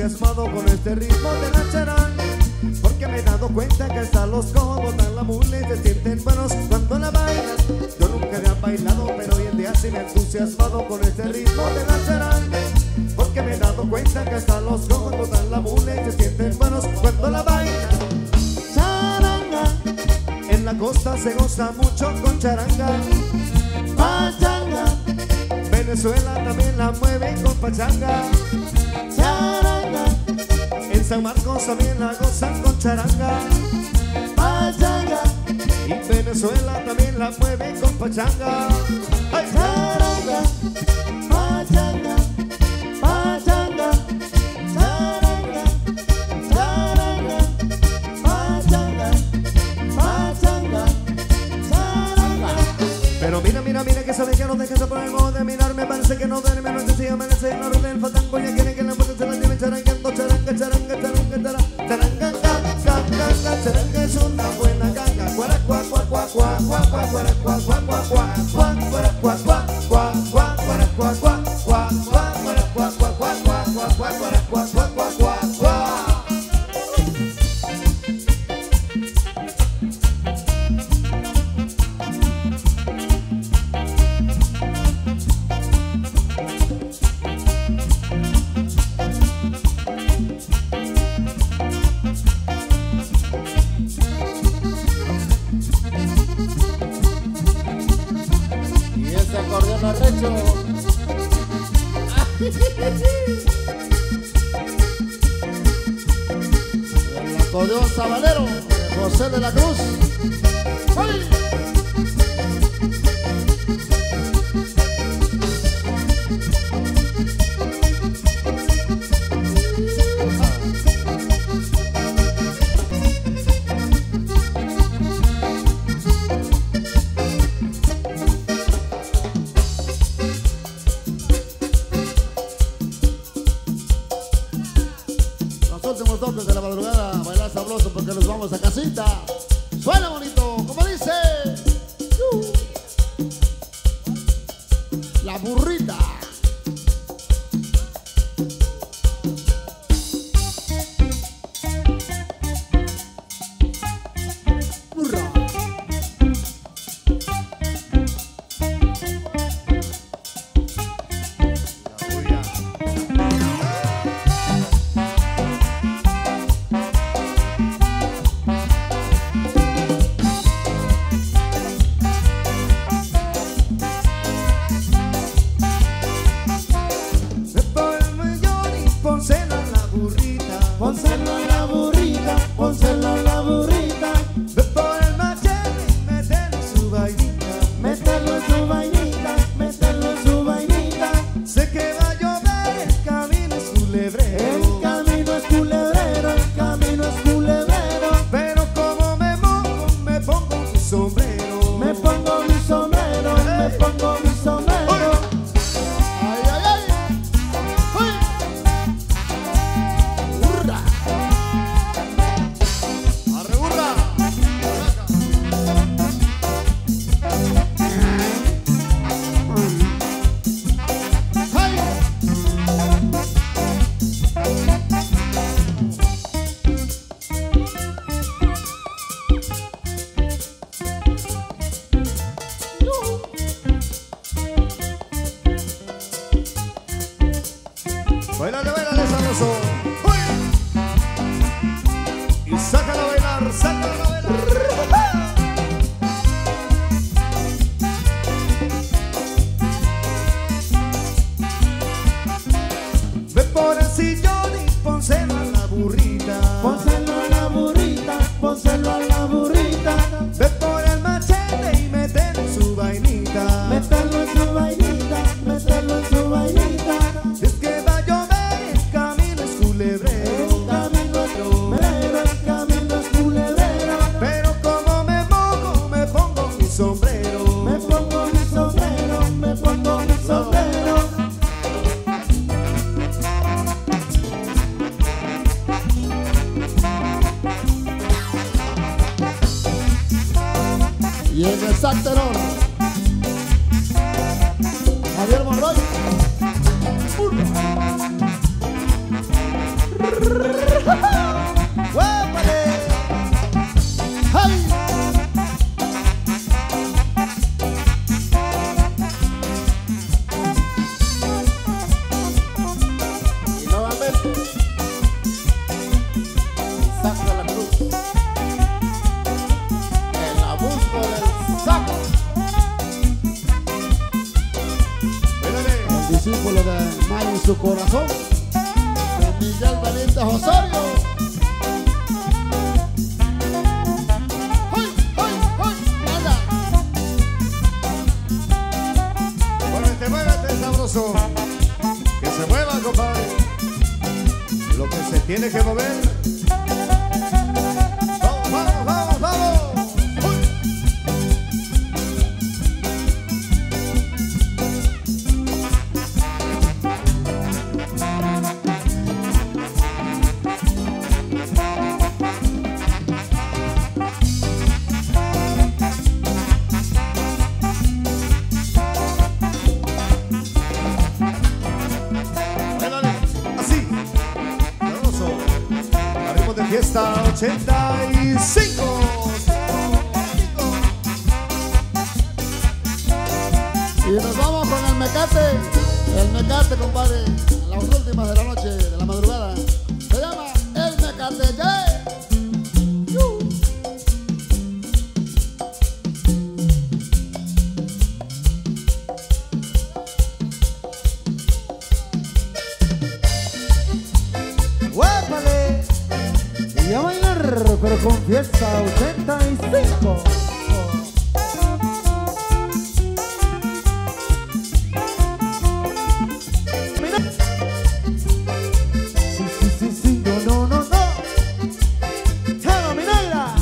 entusiasmado con este ritmo de la charanga, porque me he dado cuenta que hasta los cojos botan la mula y se sienten buenos cuando la bailan. Yo nunca había bailado, pero hoy en día sí me he entusiasmado con este ritmo de la charanga, porque me he dado cuenta que hasta los cojos botan la mula y se sienten buenos cuando la bailan. Charanga, en la costa se goza mucho con charanga. Pachanga, Venezuela también la mueve con pachanga. Charanga, en San Marcos también la gozan con charanga. Pachanga, y Venezuela también la mueve con pachanga. ¡Ay! Charanga, pachanga, pachanga, charanga, charanga, pachanga, pachanga, charanga. Pero mira, mira, mira que sabe que no dejes de por el modo de mirarme. Parece que no duerme, no sé si amanece en la ruta del fatango. Ya quiere que la muerte se la lleve charangueando. Charanga, charanga, charanga, charanga, charanga, charanga es una buena ganga. Cuara, cuá, cuá, cuá, cuá, cuá, cuá, cuara, cuá, cuá, cuá, cuá, cuá, cuara, cuá, cuá, cuá, cuá, cuara, cuá, cuá, cuá, cuá, cuara, cuá, cuá, cuá, cuá, cuá, cuá, cuara, cuá, cuá, cuá, cuá, cuá. Acordeón arrecho. El acordeón sabanero, José de la Cruz. ¡Ay! Últimos toques de la madrugada, bailar sabroso porque nos vamos a casita. Suena bonito, como dice la burrita. Burra. Pónselo a la burrita, pónselo a la burrita. Ve por el machete y mételo en su vainita. Mételo en su vainita, mételo en su vainita. Sé que va a llover, el camino es culebrero. El camino es culebrero, el camino es culebrero. Pero como me mojo, me pongo mi sombrero. Me pongo mi sombrero, me pongo mi sombrero. Ay, ay, ay. ¡Uy! ¡Burra! Arre, burra. ¡Ay! Bailale, bailale, sabroso. ¡Uy! Y sácala a bailar, sácala a bailar. Ve por el sillón y pónselo a la burrita. Pónselo a la burrita, pónselo a la burrita. Ve por el machete y mételo en su vainita. Mételo en su vainita, mételo en su vainita. Es que va a llover, el camino es culebrero. El camino es culebrero, el camino es culebrero. Pero como me mojo, me pongo mi sombrero. Me pongo mi sombrero, me pongo mi sombrero. Y en el sac tenor, Javier Monroy. Burra. saco de la cruz. El abuso del saco. El discípulo de Mayo en su corazón, de Miguel Benítez Osorio. ¡Ay, ay, ay! ¡Anda! Muévete, sabroso. Que se mueva, compadre. Lo que se tiene que mover. Vamos, vamos, vamos, vamos. Fiesta 85. Y nos vamos con el mecate, compadre, las últimas de la noche, de la madrugada. Se llama el mecate, yeah. ¡Huépale! Y a bailar, pero con fiesta 85. Sí, no, no. ¡Chalo, mi negra!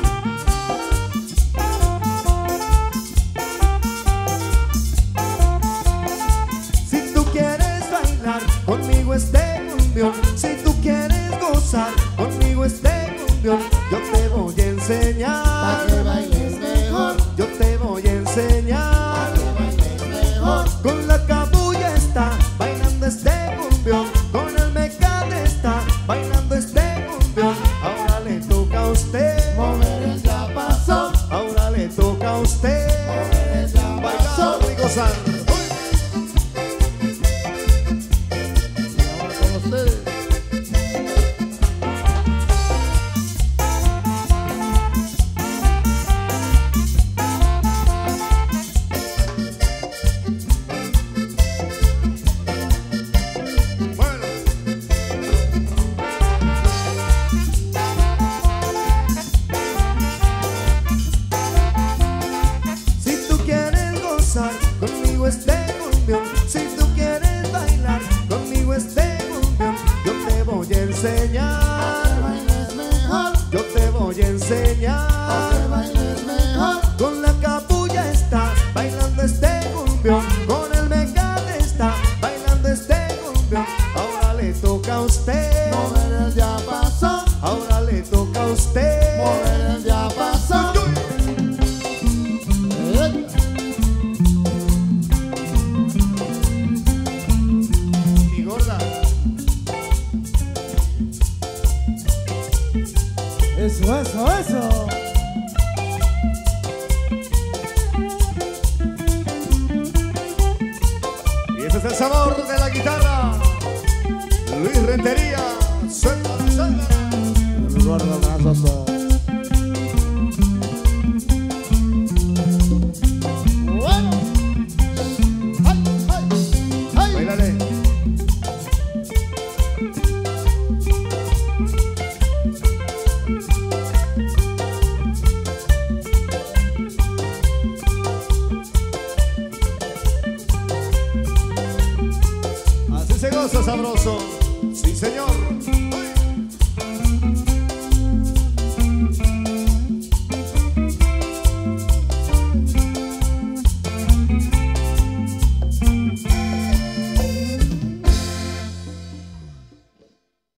Si tú quieres bailar conmigo este cumbión, si tú quieres gozar conmigo este cumbión, yo te voy a enseñar. Pa' que bailes mejor. Yo te voy a enseñar. Pa' que bailes mejor. Con la cabulla está bailando este cumbión, con el mecate está bailando este cumbión. Ahora le toca a usted Mover el ya pasó. ahora le toca a usted Mover el ya pasó. bailar y gozar. Y ahora con ustedes. Bueno. Si tú quieres gozar conmigo este cumbión, si tú quieres bailar conmigo este cumbión, yo te voy a enseñar. Que bailes mejor. Yo te voy a enseñar. Que bailes mejor. Con la capulla está bailando este cumbión, con el mecate está bailando este cumbión. Ahora le toca a usted, Mover el ya pasó. ahora le toca a usted. Mover el ya pasó. Mi gorda. Eso. Y ese es el sabor de la guitarra. Luis Rentería, suéltala. El gordo grasoso. Bueno. ¡Ay! Bailale. Así se goza sabroso. Sí, señor.